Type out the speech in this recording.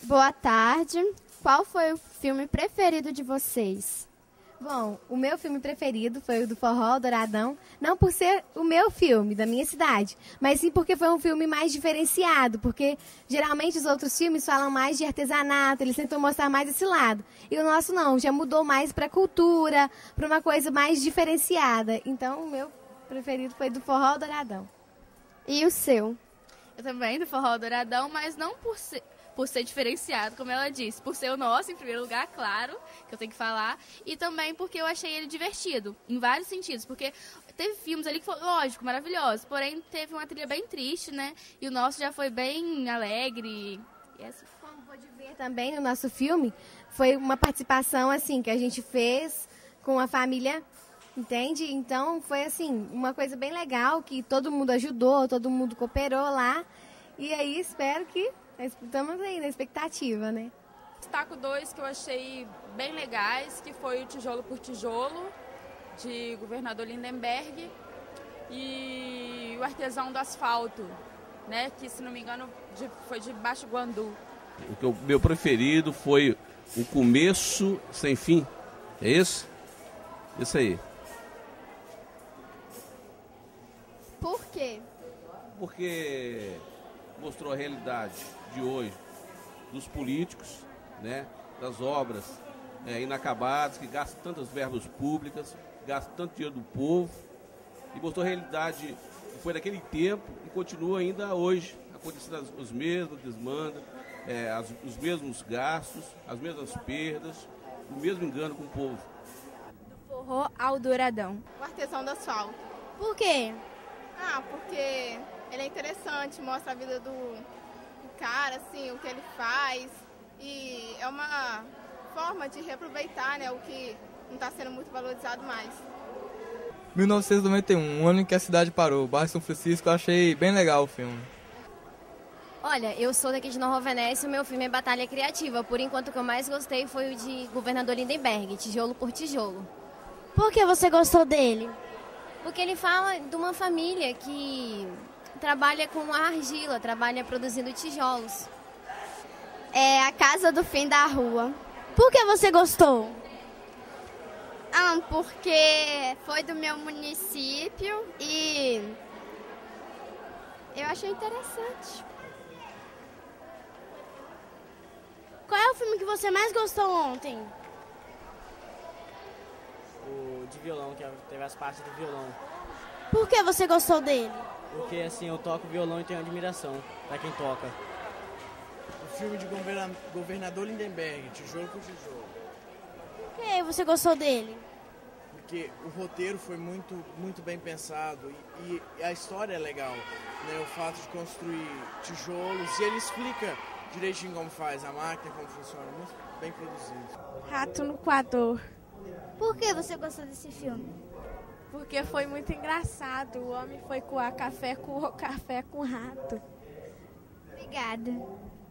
Boa tarde. Qual foi o filme preferido de vocês? Bom, o meu filme preferido foi o do Forró Douradão, não por ser o meu filme, da minha cidade, mas sim porque foi um filme mais diferenciado, porque geralmente os outros filmes falam mais de artesanato, eles tentam mostrar mais esse lado. E o nosso não, já mudou mais para cultura, para uma coisa mais diferenciada. Então, o meu preferido foi do Forró Douradão. E o seu? Eu também do Forró Douradão, mas não por ser diferenciado, como ela disse, por ser o nosso, em primeiro lugar, claro, que eu tenho que falar, e também porque eu achei ele divertido, em vários sentidos, porque teve filmes ali que foram, lógico, maravilhosos, porém teve uma trilha bem triste, né, e o nosso já foi bem alegre. Como pode ver também no nosso filme, foi uma participação, assim, que a gente fez com a família, entende? Então, foi, assim, uma coisa bem legal, que todo mundo ajudou, todo mundo cooperou lá, e aí espero que estamos aí na expectativa, né? Destaco dois que eu achei bem legais, que foi o Tijolo por Tijolo, de Governador Lindenberg, e o Artesão do Asfalto, né, que, se não me engano, foi de Baixo Guandu. O meu preferido foi O Começo Sem Fim. É isso? Isso aí. Por quê? Porque mostrou a realidade de hoje dos políticos, né, das obras inacabadas, que gastam tantas verbas públicas, gastam tanto dinheiro do povo, e mostrou a realidade que foi naquele tempo e continua ainda hoje, acontecendo os mesmos desmandos, os mesmos gastos, as mesmas perdas, o mesmo engano com o povo. Do Forró ao Douradão. O Artesão do Asfalto. Por quê? Porque ele é interessante, mostra a vida do cara, assim, o que ele faz. E é uma forma de reaproveitar, né, o que não está sendo muito valorizado mais. 1991, o ano em que a cidade parou, bairro São Francisco, eu achei bem legal o filme. Olha, eu sou daqui de Nova Venécia e o meu filme é Batalha Criativa. Por enquanto, o que eu mais gostei foi o de Governador Lindenberg, Tijolo por Tijolo. Por que você gostou dele? Porque ele fala de uma família que trabalha com argila, trabalha produzindo tijolos. É A Casa do Fim da Rua. Por que você gostou? Porque foi do meu município e eu achei interessante. Qual é o filme que você mais gostou ontem? O de violão, que teve as partes do violão. Por que você gostou dele? Porque assim, eu toco violão e tenho admiração pra quem toca. O filme de Governador Lindenberg, Tijolo por Tijolo. Por que você gostou dele? Porque o roteiro foi muito bem pensado e a história é legal, né? O fato de construir tijolos, e ele explica direitinho como faz a máquina, como funciona, muito bem produzido. Rato no Coador. Por que você gostou desse filme? Porque foi muito engraçado. O homem foi coar café com rato. Obrigada.